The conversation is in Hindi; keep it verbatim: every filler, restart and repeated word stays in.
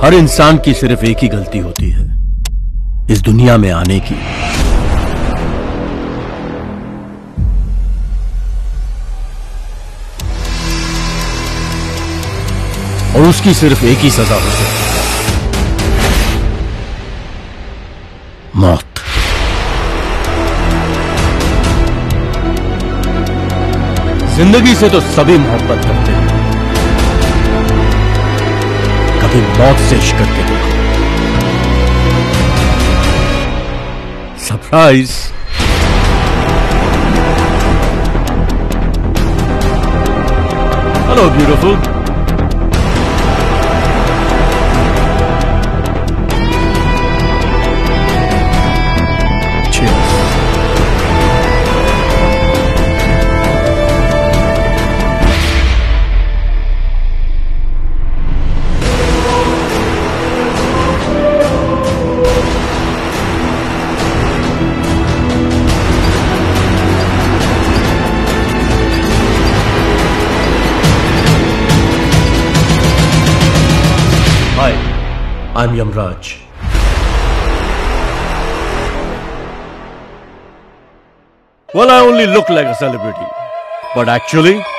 हर इंसान की सिर्फ एक ही गलती होती है, इस दुनिया में आने की। और उसकी सिर्फ एक ही सजा हो सकती है, मौत। जिंदगी से तो सभी मोहब्बत करते हैं, कभी मौत से इश्क करके देखो। Surprise. Hello beautiful. I'm Yamraj. Well, I only look like a celebrity, but actually,